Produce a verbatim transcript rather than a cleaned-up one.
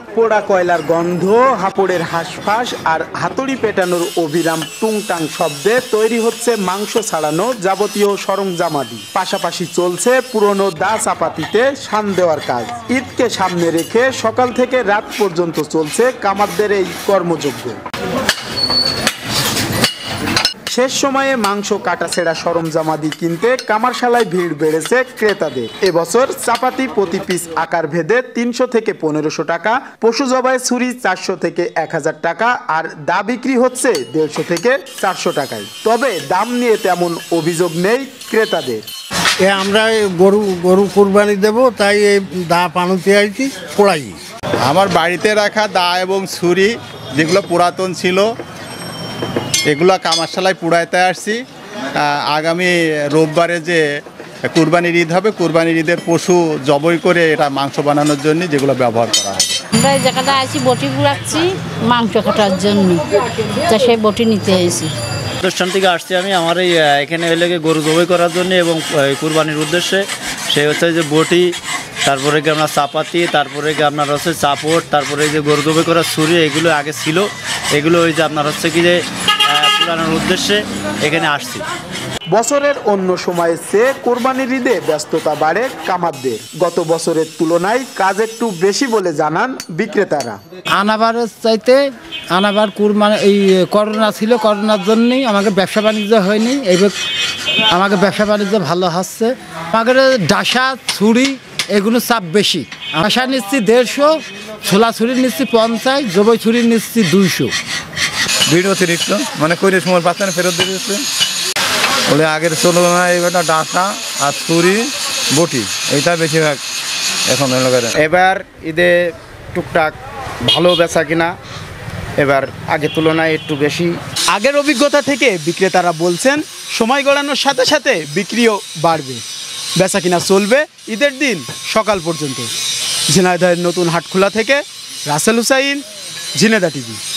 পোড়া কয়লার গন্ধ, হাঁপড়ের হাঁসফাঁস আর হাতুড়ি পেটানোর অবিরাম টুংটাং শব্দে তৈরি হচ্ছে মাংস ছাড়ানো যাবতীয় সরঞ্জামাদি। পাশাপাশি চলছে পুরনো দা চাপাতিতে শান দেওয়ার কাজ। ঈদকে সামনে রেখে সকাল থেকে রাত পর্যন্ত চলছে কামারদের এই কর্মযজ্ঞ। শেষ সময়ে মাংস কাটাছেড়া সরঞ্জামাদি কিনতে কামারশালায় ভিড় বেড়েছে ক্রেতাদের। এবছর চাপাতি প্রতি পিস আকার ভেদে তিনশো থেকে পনেরোশো টাকা, পশু জবাই ছুরি চারশো থেকে এক হাজার টাকা আর দা বিক্রি হচ্ছে দেড়শো থেকে চারশো টাকায়। তবে দাম নিয়ে তেমন অভিযোগ নেই ক্রেতাদের। আমরা গরু গরু কোরবানি দেব, তাই এই দা পানুতে আইছি পোড়াই। আমার বাড়িতে রাখা দা এবং ছুরি যেগুলো পুরাতন ছিল এগুলো কামারশালায় পুড়াইতে আসছি। আগামী রোববারে যে কুরবানির ঈদ হবে, কুরবানির ঈদের পশু জবাই করে এটা মাংস বানানোর জন্য যেগুলো ব্যবহার করা হবে। আমরা এই জায়গাটা আসি বটি পুড়াচ্ছি মাংস কাটার জন্য, তা সেই বটি নিতে এসেছি। প্রতিষ্ঠান থেকে আসছি আমি আমার এই এখানে এলে গরু জবাই করার জন্য এবং কুরবানির উদ্দেশ্যে। সেই হচ্ছে যে বটি, তারপরে কি আপনার চাপাতি, তারপরে কি আপনার হচ্ছে চাপড়, তারপরে যে গরু জবাই করার ছুরি, এগুলো আগে ছিল। এগুলো ওই যে আপনার হচ্ছে কি যে পুরানোর উদ্দেশ্যে এখানে আসছি। বছরের অন্য সময়ের চেয়ে কোরবানির ঈদে ব্যস্ততা বাড়ে কামারদের। গত বছরের তুলনায় কাজ একটু বেশি বলে জানান বিক্রেতারা। আনাবারের চাইতে আনাবার কুরবানি এই করোনা ছিল, করোনার জন্যই আমাকে ব্যবসা বাণিজ্য হয়নি। এইবার আমাকে ব্যবসা বাণিজ্য ভালো হচ্ছে। আমাদের ডাসা ছুরি এগুলো চাপ বেশি। ডাসা নিচ্ছি দেড়শো, ছোলা ছুরি নিচ্ছি পঞ্চাশ, জবই ছুরি নিচ্ছি দুইশো। ভিড় অতিরিক্ত, মানে কইরে সময় পাচ্ছে না, ফেরত দিয়ে দিচ্ছে বলে আগের চলো না। এইটা ডাসা আর ছুরি বটি এইটা বেশিরভাগ এখন। এবার ঈদে টুকটাক ভালো বেচা কিনা এবার আগের তুলনায় একটু বেশি। আগের অভিজ্ঞতা থেকে বিক্রেতারা বলছেন সময় গড়ানোর সাথে সাথে বিক্রিও বাড়বে, বেচা কিনা চলবে ঈদের দিন সকাল পর্যন্ত। ঝিনাইদহের নতুন হাটখোলা থেকে রাসেল হুসাইন, ঝিনেদা টিভি।